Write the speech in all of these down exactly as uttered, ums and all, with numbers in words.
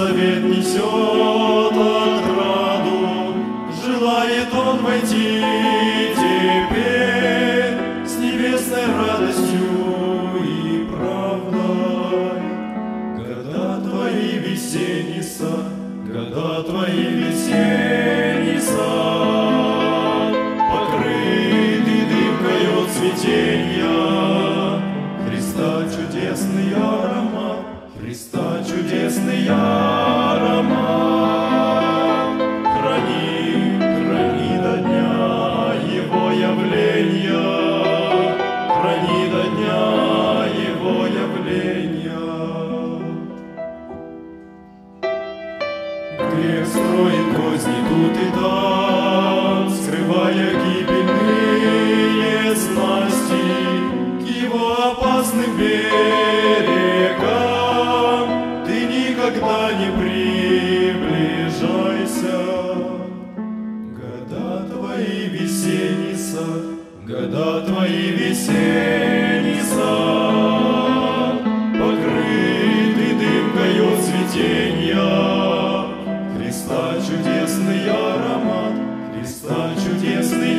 завет несет отраду, желает он войти теперь с небесной радостью и правдой. Года твои весенний сад, года твои весенний сад, покрытый дымкою цветенья Христа чудесный аромат, Христа чудесный аромат. Храни, храни до дня Его явления, храни до дня Его явления. Грех строит козни тут и там, скрывая гибельные снасти к его опасным берегам. Никогда не приближайся. Года твои весенний сад, года твои весенний сад, покрытый дымкою цветенья Христа чудесный аромат, Христа чудесный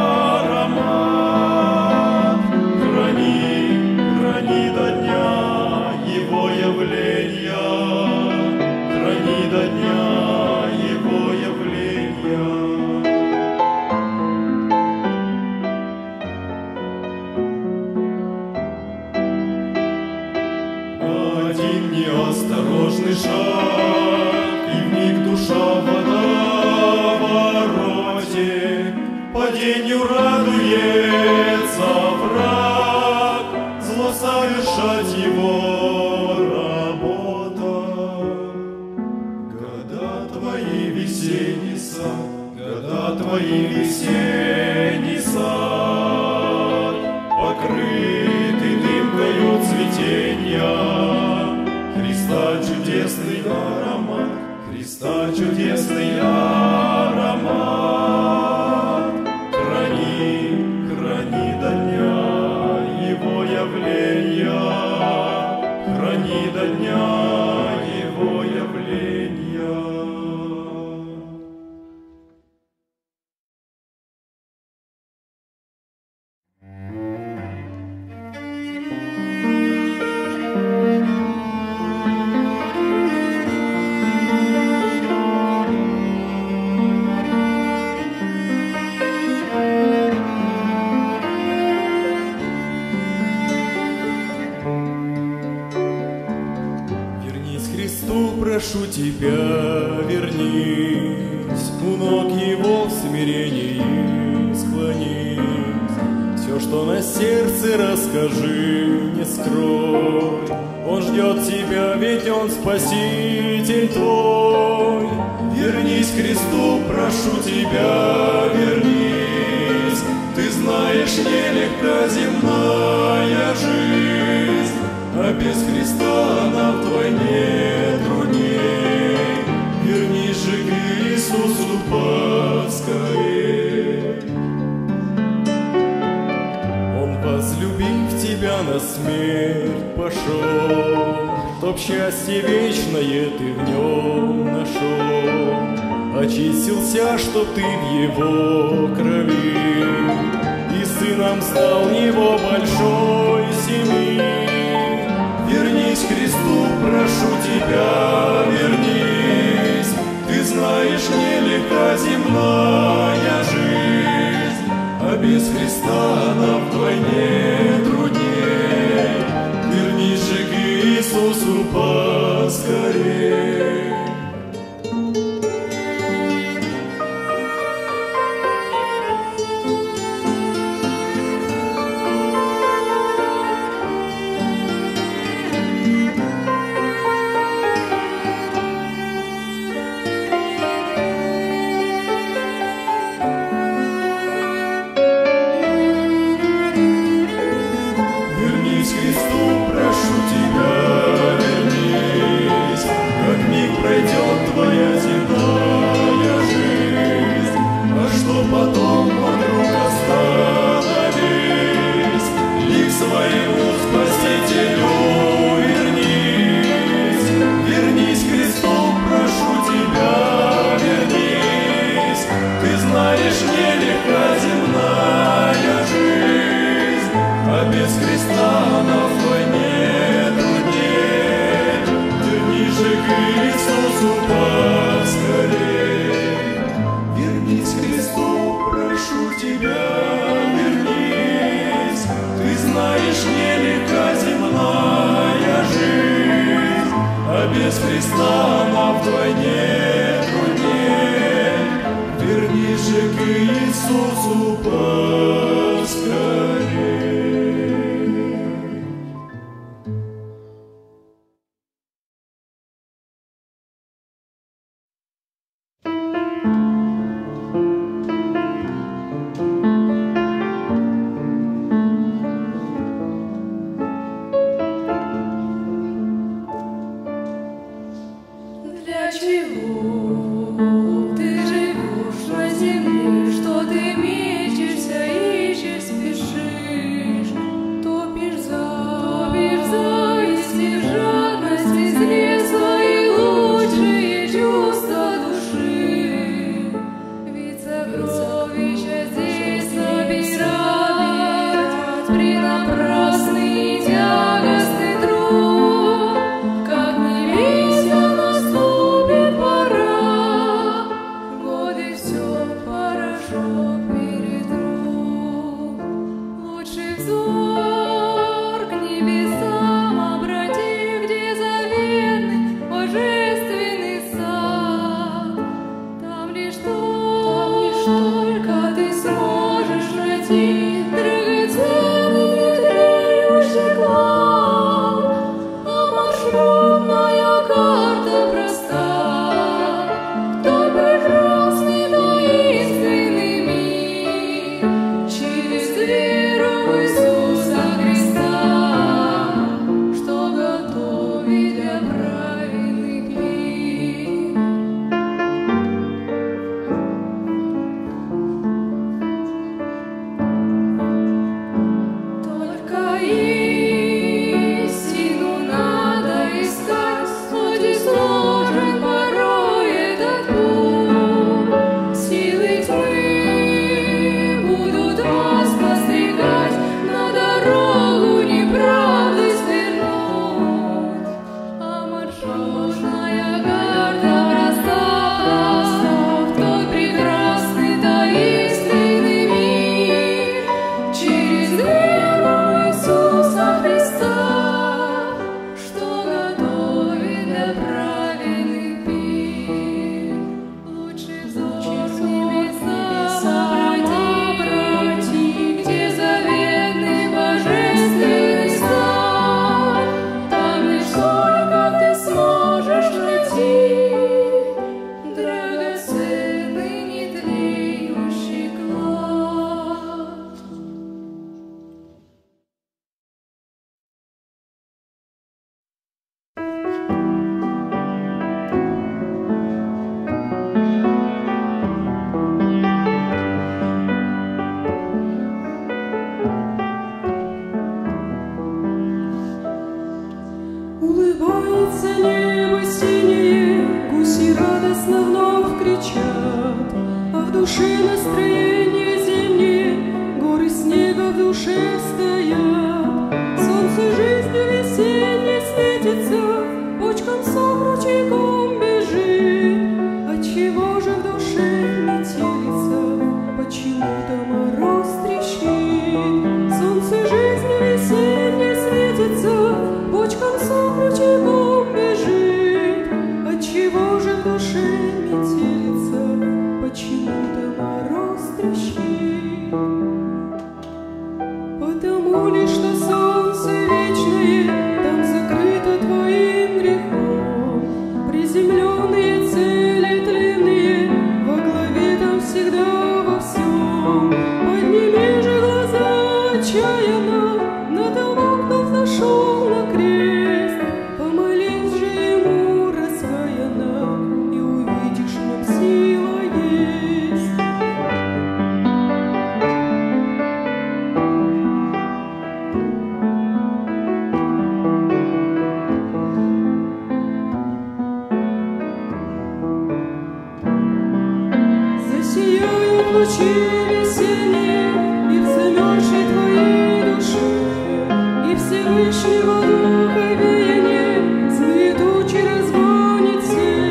аромат. Храни, храни до дня Его явления, храни до дня Его явления. Один неосторожный шаг, и вмиг душа в водовороте, падению радуется враг, зло совершать его работа. Года твои весенний сад, года твои весенний сад, покрытый дымкою цветенья Христа чудесный аромат, Христа чудесный аромат. Храни, храни до дня Его явления, храни до дня Его явления. Прошу тебя, вернись, у ног Его в смирении склонись. Все, что на сердце, расскажи, не скрой. Он ждет тебя, ведь Он Спаситель твой. Вернись к Христу, прошу тебя, вернись. Ты знаешь, нелегка земная жизнь, а без Христа она вдвойне трудней. Вернись же к Иисусу поскорей. Он, возлюбив тебя, на смерть пошел, чтоб счастье вечное ты в нем нашел. Очистился, чтоб ты в Его крови и сыном стал Его большой семьи. Вернись к Христу, прошу тебя, вернись. Ты знаешь, нелегка земная жизнь, а без Христа она вдвойне трудней. Вернись же к Иисусу поскорей. Иисусу поскорей. Вернись к Христу, прошу тебя, вернись. Ты знаешь, нелегка земная жизнь, а без Христа она вдвойне трудней. Вернись же к Иисусу поскорей. Всевышнего Духа веяние, цвету через звонит свет.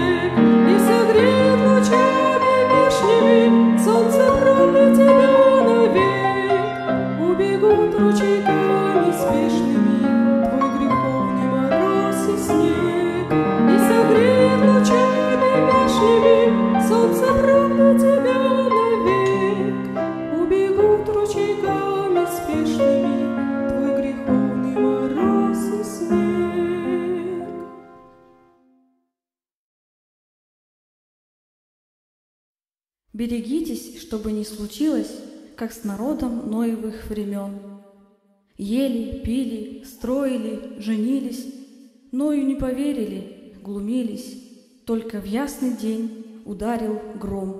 Берегитесь, чтобы не случилось, как с народом Ноевых времен. Ели, пили, строили, женились, Ною не поверили, глумились, только в ясный день ударил гром.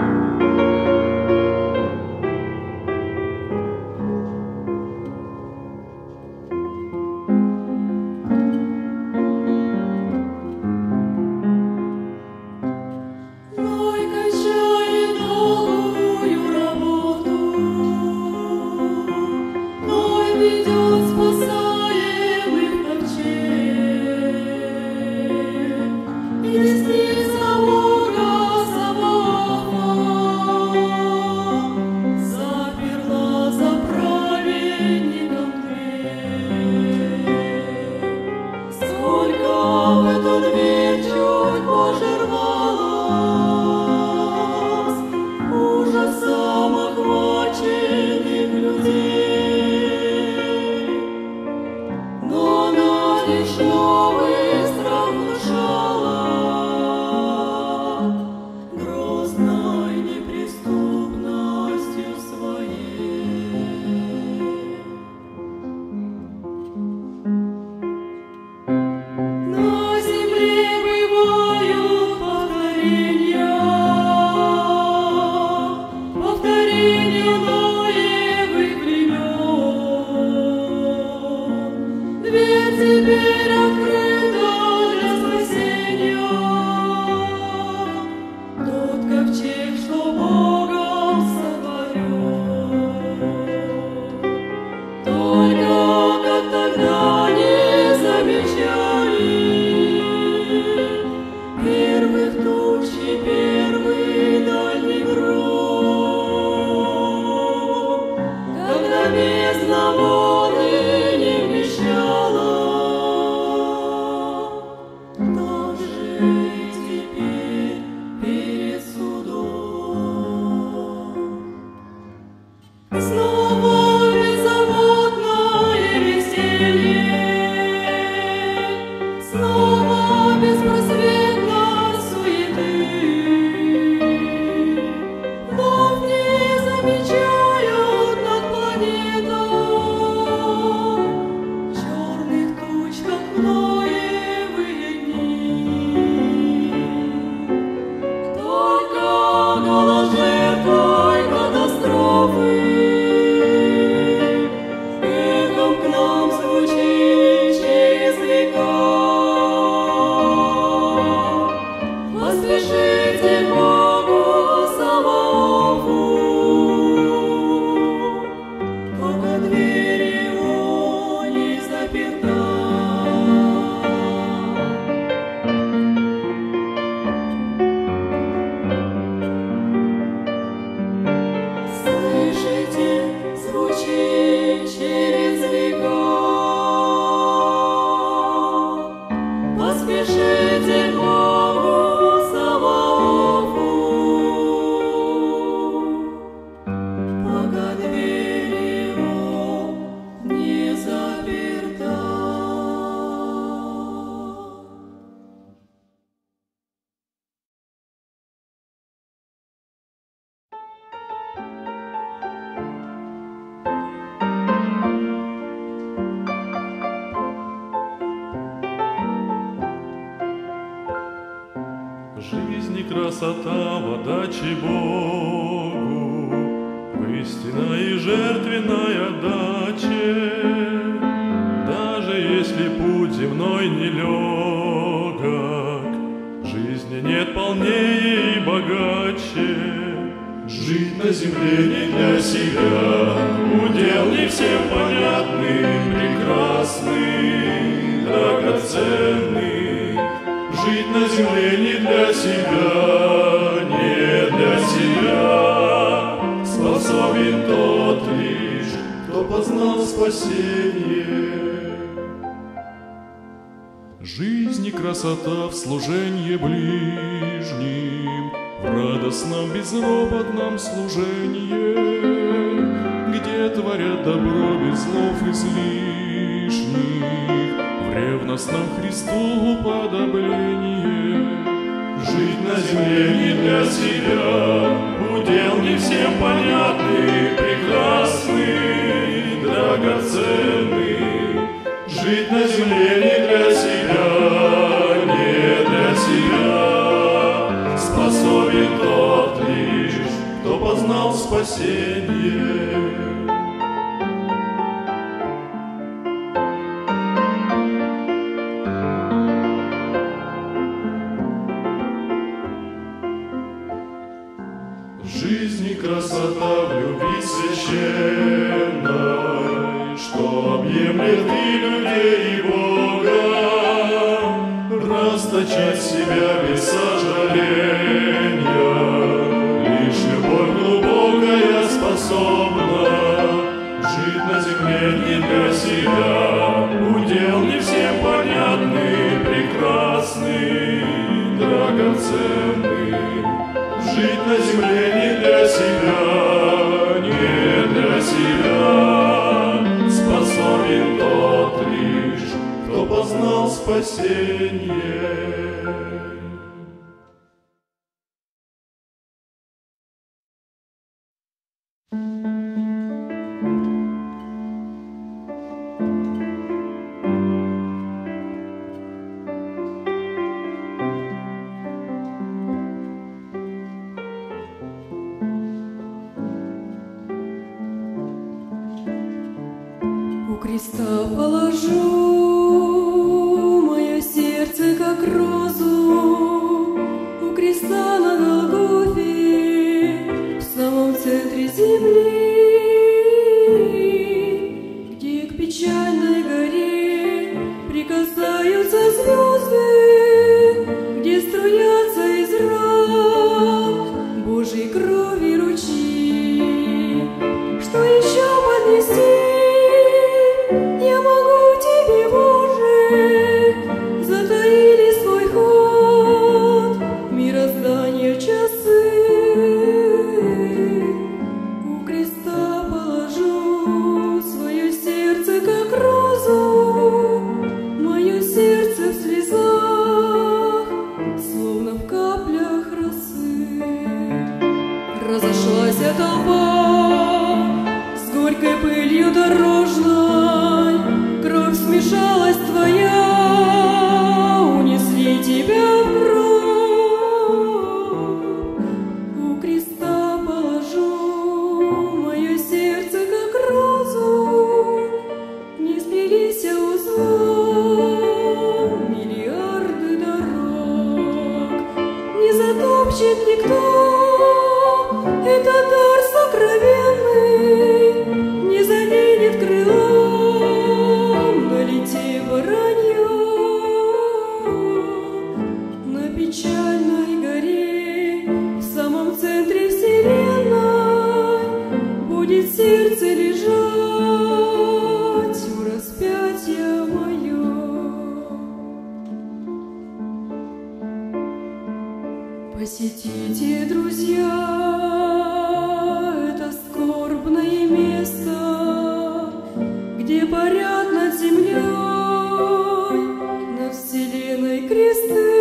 Красота в отдаче Богу, истинная и жертвенная отдача. Даже если путь земной нелегок, жизни нет полнее и богаче. Жить на земле не для себя, удел не всем понятный, прекрасный, драгоценный. Жить на земле не для себя, не для себя, способен тот лишь, кто познал спасение. Жизнь и красота в служении ближним, в радостном безропотном служении, где творят добро без злов излишних, в ревностном Христу уподобление. Жить на земле не для себя, удел не всем понятный, прекрасный, драгоценный. Жить на земле не для себя, не для себя. Способен тот лишь, кто познал спасение. Жизнь и красота в любви священной, что объемлет и людей, и Бога, расточать себя без сожаления. Лишь любовь глубокая способна жить на земле не для себя, удел не всем понятный, прекрасный, драгоценный. Жить на земле не для себя, не для себя. Способен тот лишь, кто познал спасение. У креста положу мое сердце, как розу, у креста на Голгофе, в самом центре земли, где к печальной горе прикасаются звезды, где струятся из ран Божьей крови ручьи. Что еще поднести я могу тебе, Боже? Затаили свой ход мироздания часы. У креста положу свое сердце, как розу, мое сердце в слезах, словно в каплях росы. Разошлась толпа с горькой пылью дорожной, кровь смешалась твоя, унесли тебя в гроб. У креста положу мое сердце, как розу, не сплелись узлом миллиарды дорог, не затопчет никто этот дар сокровенный, не заденет крылом, налетев воронье. На печальной горе, в самом центре вселенной, будет сердце лежать у распятия мое. Посетите, друзья, это скорбное место, где парят над землей, над вселенной кресты.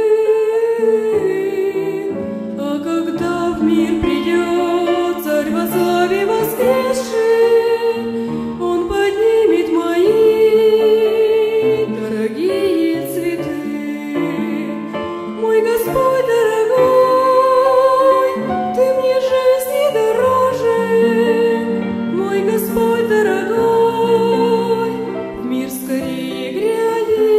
А когда в мир придет Царь во славе воскресший, Он поднимет мои дорогие цветы. Мой Господь дорогой, Ты мне жизни дороже. Мой Господь дорогой, в мир скорее гряди.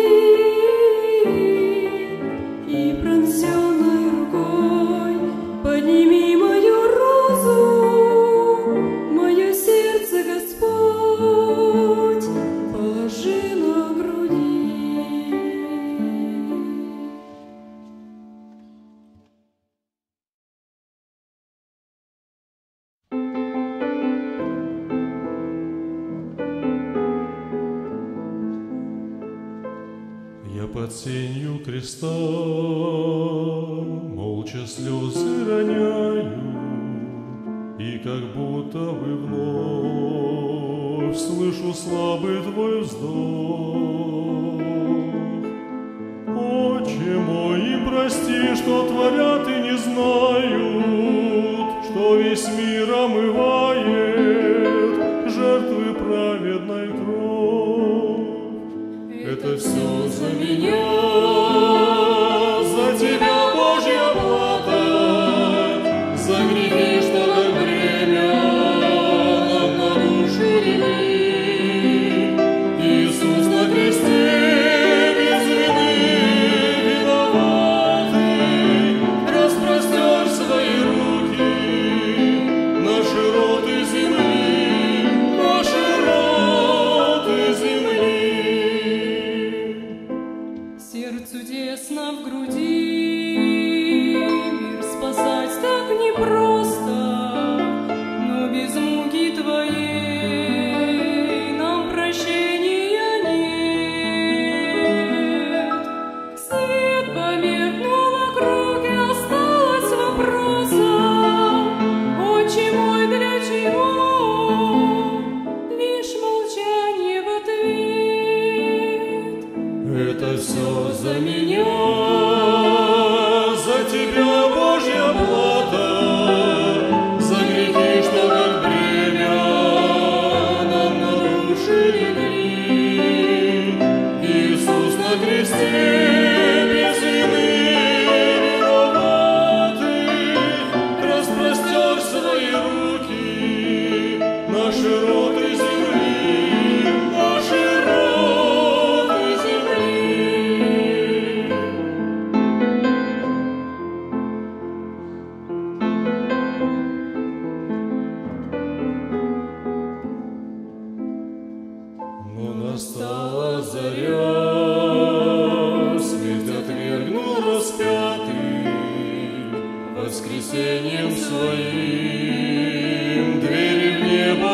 И пронзенной рукой подними мою розу, мое сердце, Господь, положи на груди. Я под сенью креста молча слезы роняю, и как будто бы вновь слышу слабый твой вздох. Отче мой, прости прости, что творят и не знают, что весь мир омывает жертвы праведной кровь. Это все за меня, за тебя, Божья плата, за грехи, что как бремя нам нарушили. Иисус на кресте без вины виноватый, распростер свои руки на широты земли, на широты земли. Сердцу тесно в груди, мир спасать так непросто, но без муки Твоей нам прощения нет. Свет померкнул вокруг, и осталось вопросом: Отче мой, для чего? Лишь молчание в ответ. Это все за меня, за тебя, Божья плата, за грехи, что как бремя нам нарушили. Иисус на кресте без вины виноватый, распростер свои руки на широты земли, на широты земли. Но настала заря, смерть отвергнул распятый, воскресением своим двери в небо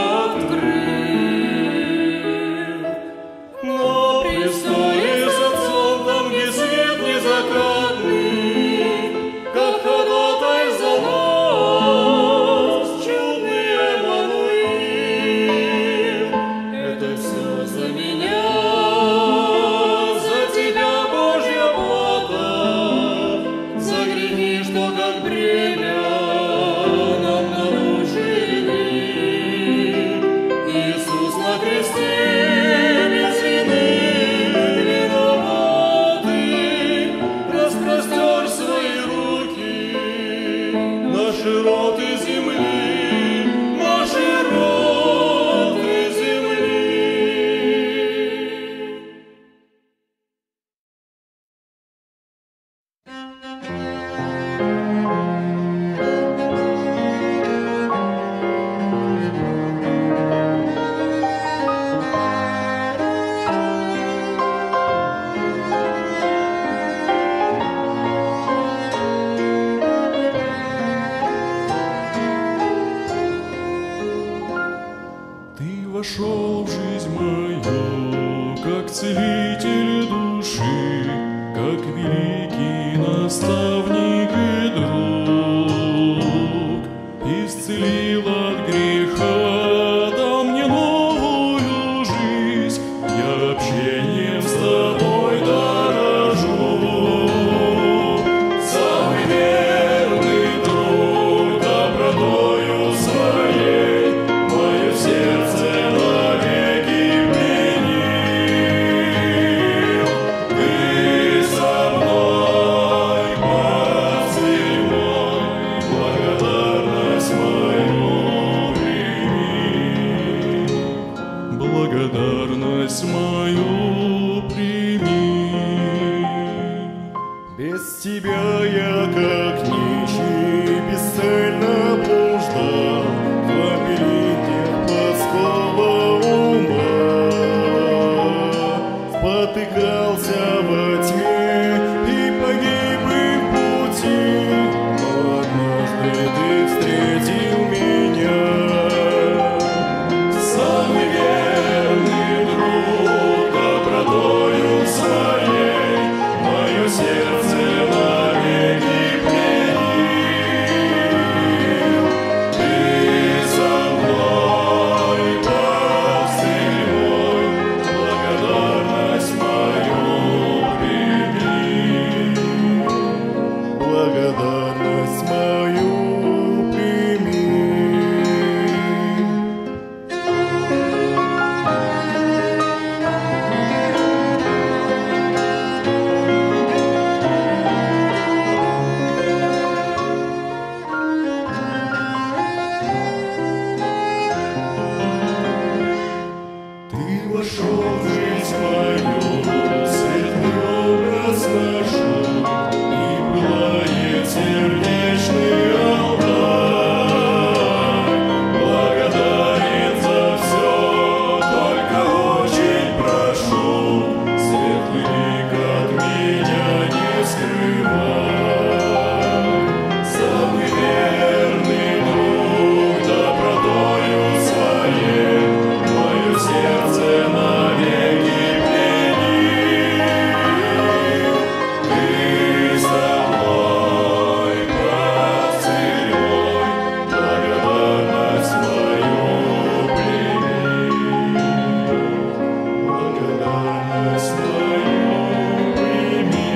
открыл. На престоле с Отцом, там, где свет незакатный, как ходатай за нас, чудный Эммануил. Это все за меня, за тебя, Божья плата, за грехи, что как бремя нам нарушили. Иисус на кресте без вины виноватый, распростер свои руки на широты земли, на широты земли. Ты вошел в жизнь мою, как целитель души, как великий наставник и друг. Исцелил от греха, дал мне новую жизнь, я общением с тобой дорожу. Самый верный друг, добротою своей мое сердце навеки пленил. Ты со мной, Пастырь мой, благодарность мою прими. Благодарность мою прими. Без тебя я как нищий бесцельно блуждал в лабиринте плоского ума, спотыкался во тьме и погиб и в пути, но однажды ты встретил меня. Самый верный друг, добротою своей мое сердце навеки пленил. мою прими. Ты вошел в жизнь мою, светлый образ нашел, и пылает сердечный алтарь. Благодарен за все, только очень прошу, светлый лик от меня не скрывай. Самый верный друг, добротою своей мое сердце навеки пленил. Ты со мной, пастырь мой, благодарность мою прими. Благодарность мою прими.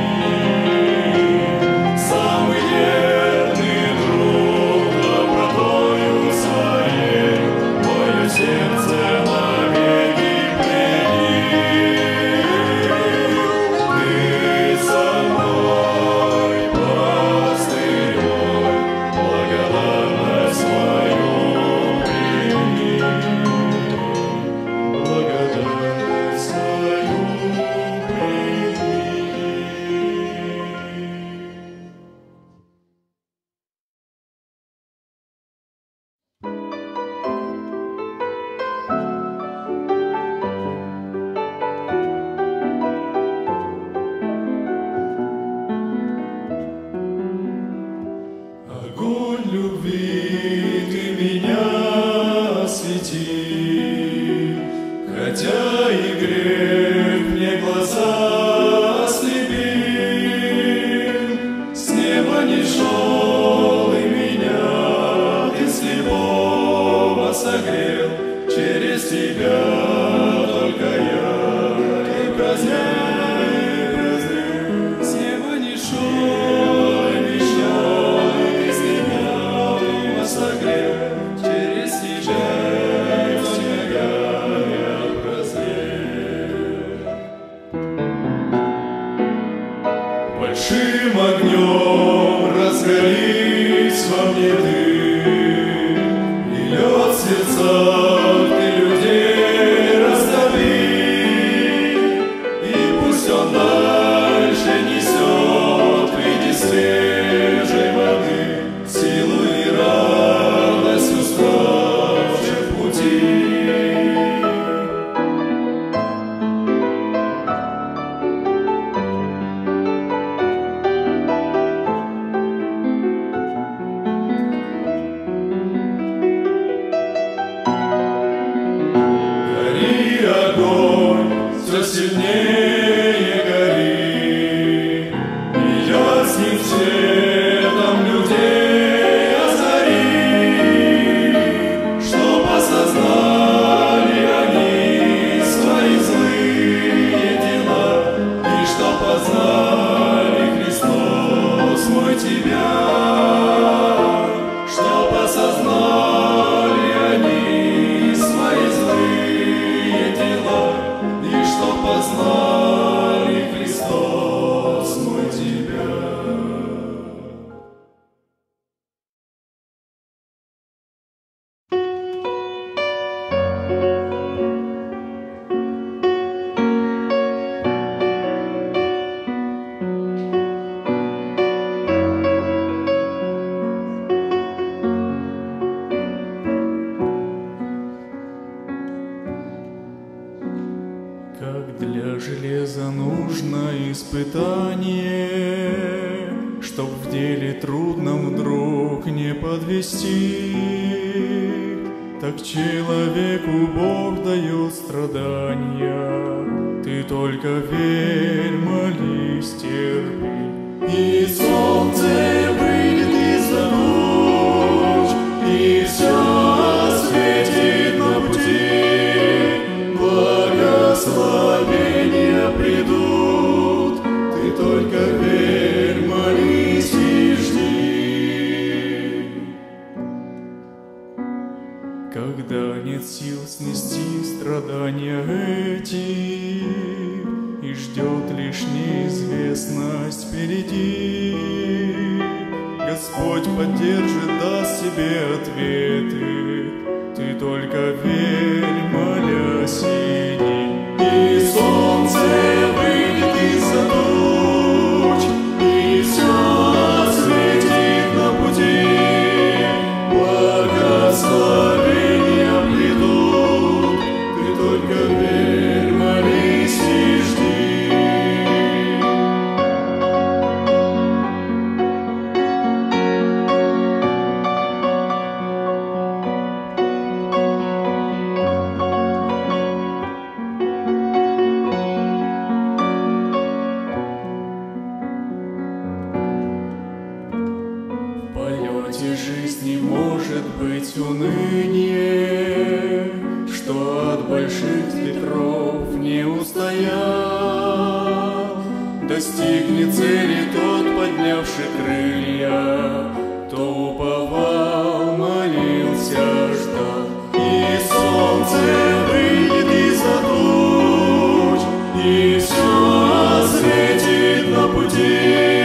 Самый верный друг, добротою своей мое сердце навеки пленил. Ты со мной, пастырь мой, благодарность мою прими. Благодарность мою прими. Огонь любви ты меня освети, хотя и грех мне глаза ослепил. С неба не шел и меня ты слепого согрел, через тебя только я и праздняю. С неба не шел и меня ты слепого согрел, через тебя только я праздняю. Большим огнем разгорись во мне ты, и лед в сердцах ты людей раздови, и пусть он дальше несет в виде свежей воды силу и радость уставших пути. Гори, огонь, все сильнее гори, и ясным светом людей озари, чтоб осознали они свои злые дела, и чтоб познали, Христос мой, тебя, чтоб осознали они свои злые дела, и чтоб познали, Христос мой, тебя. Как для железа нужно испытание, чтоб в деле трудном вдруг не подвести, так человеку Бог дает страдания. Ты только верь, молись, терпи, и солнце выйдет из-за туч, и все осветит на пути. Благословения придут, ты только верь, молись и жди. когда нет сил снести страдания эти, и ждет лишь неизвестность впереди. Господь поддержит, даст тебе ответы, ты только верь, молясь, иди. И солнце выйдет из-за туч, и все осветит на пути. Благословения придут, ты только верь, молись и жди. В полете жизни может быть уныние, что от больших ветров не устоял. Достигнет цели тот, поднявший крылья, то уповал, молился, ждал. И солнце выйдет из-за туч, и все осветит на пути.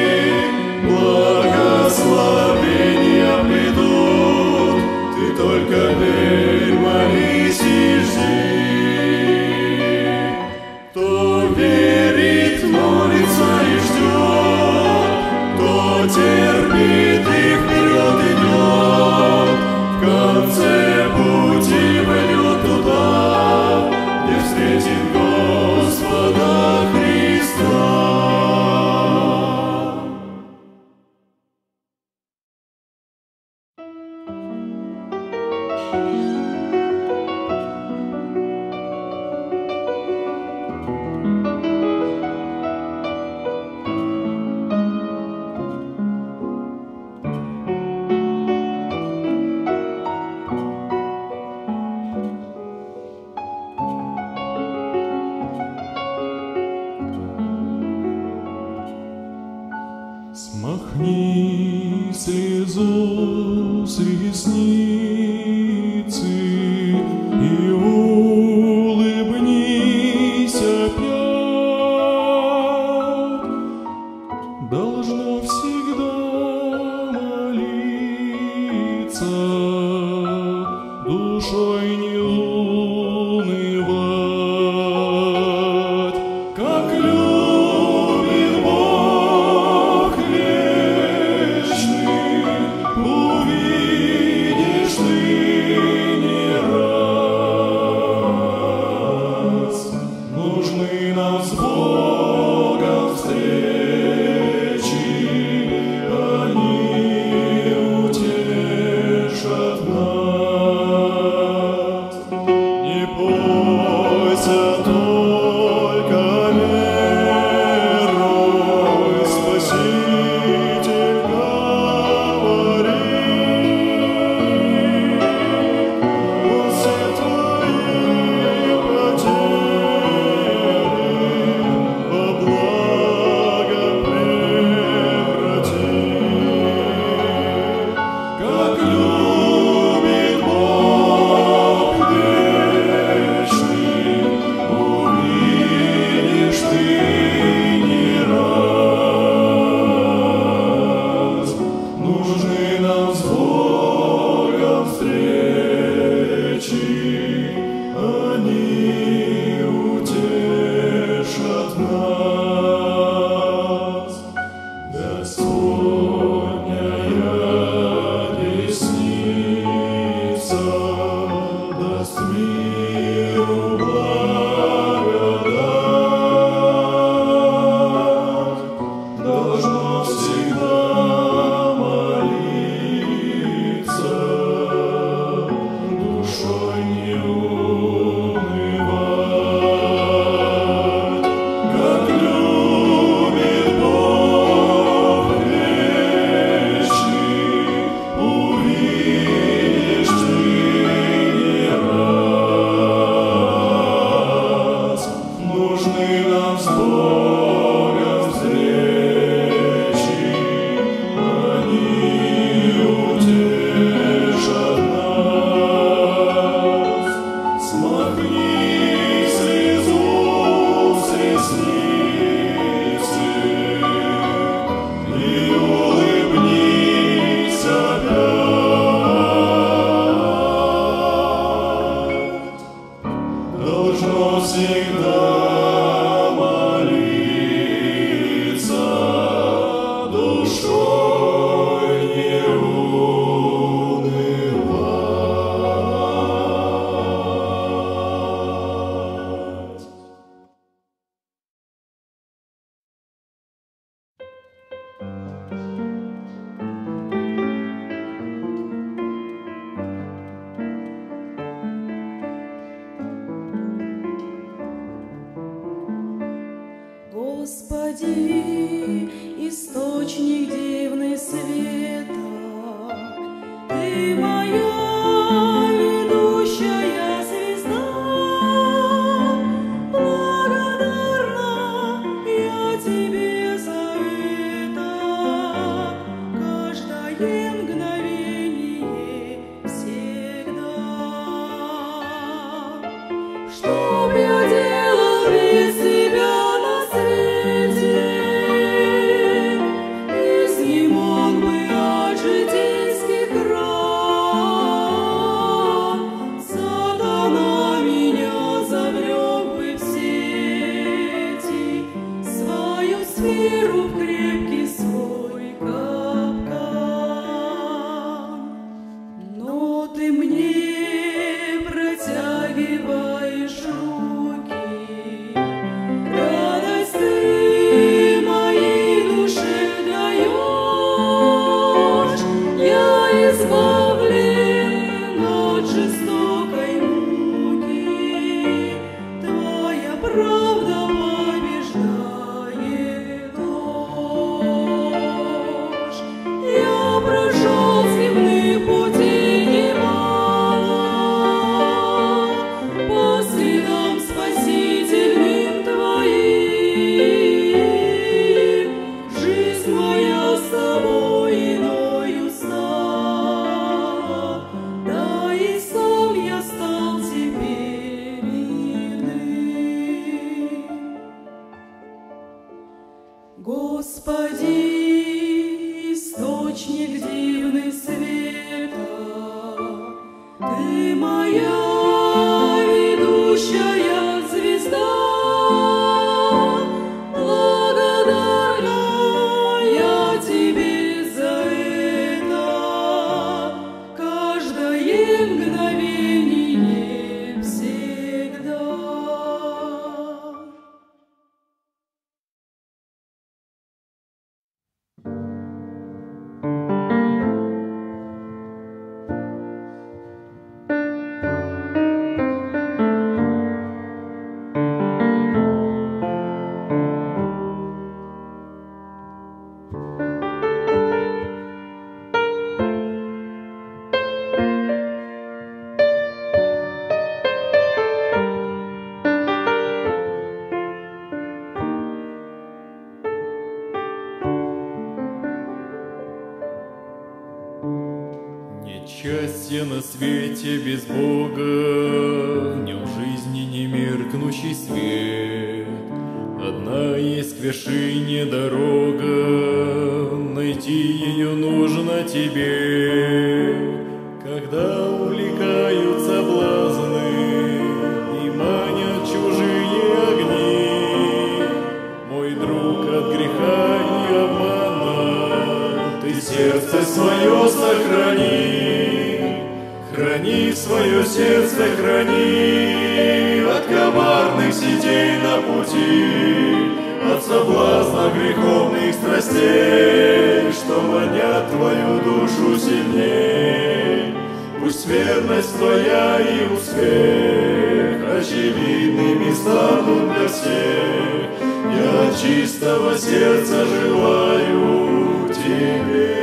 Благословения придут, ты только верь, молись и жди. Кто верит, молится и ждет, кто терпит и вперед идет, в конце пути пойдет туда, где встретит Господа Христа. Смахни слезу с ресницы и улыбнись опять. Должно всегда молиться, душой не унывать, как любит Бог вечный, увидишь ты не раз. Нужны нам с Богом встречи, они утешат нас. Не бойся, только веруй, Спаситель говорит, он все твои потери во благо превратит. Как любит Бог вечный, увидишь ты не раз. Нужны нам с Богом встречи, они утешат нас. Господняя десница даст миру благодать. Должно всегда молиться, Господи, источник дивный света, Ты моя ведущая звезда. Благодарна я Тебе за это, каждое мгновение всегда. Что б я делал без Тебя на свете? Изнемог бы от житейских ран. Сатана меня завлек бы в сети, свою сферу в крепкий свой капкан. Но Ты мне протягиваешь руки, радость Ты моей душе даешь. Я избавлен от жестокой муки, Твоя правда побеждает ложь. Я прошел земных путей немало, по следам спасительным Твоим. Жизнь моя с Тобой иною стала, да и сам я стал теперь иным. Господи, источник дивный света, Ты моя ведущая звезда. Благодарна я Тебе за это, каждое мгновение всегда. Нет счастья на свете без Бога, в нем жизни не меркнущий свет. Одна есть к вершине дорога, найти ее нужно тебе. Когда увлекают соблазны и манят чужие огни, мой друг, от греха и обмана ты сердце свое сохрани, храни свое сердце, храни от коварных сетей на пути, от соблазна греховных страстей, что манят твою душу сильней. Пусть верность твоя и успех очевидными станут для всех. Я от чистого сердца желаю тебе.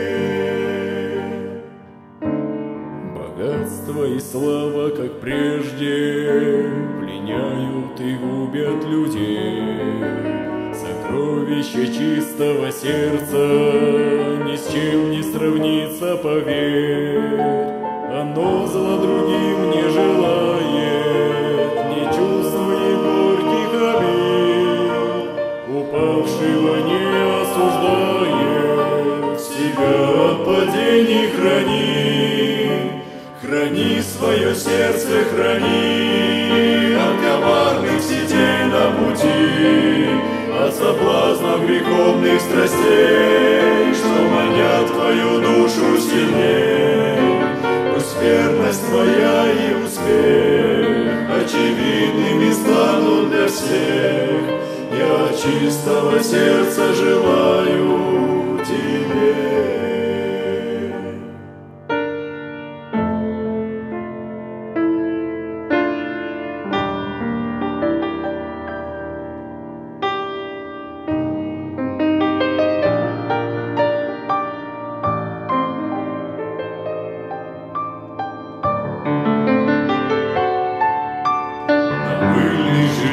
Богатство и слава, как прежде, пленяют и губят людей. Сокровище чистого сердца ни с чем не сравнится, поверь. Оно зла другим не желает, не чувствует горьких обид, упавшего не осуждает, себя от падений храни. Храни свое сердце, храни от коварных сетей на пути, от соблазнов греховных страстей, что манят твою душу сильней. Пусть верность твоя и успех очевидными станут для всех. Я чистого сердца желаю тебе.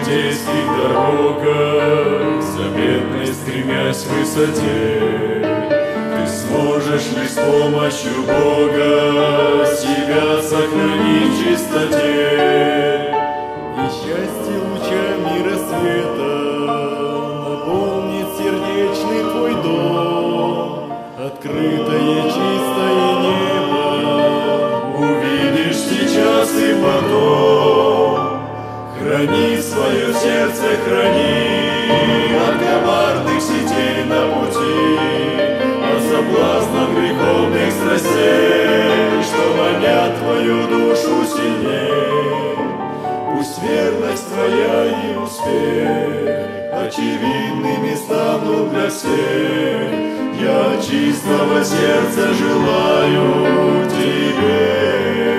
житейских дорогах, заветной стремясь к высоте, ты сможешь лишь с помощью Бога себя сохранить в чистоте. И счастье лучами рассвета наполнит сердечный твой дом, открытое чистое небо увидишь сейчас и потом. Храни свое сердце, храни от коварных сетей на пути, от соблазнов греховных страстей, что манят твою душу сильней. Пусть верность твоя и успех очевидными станут для всех. Я чистого сердца желаю тебе.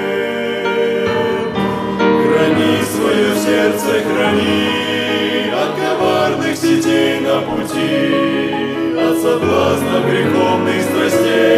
Храни свое сердце, храни от коварных сетей на пути, от соблазна греховных страстей,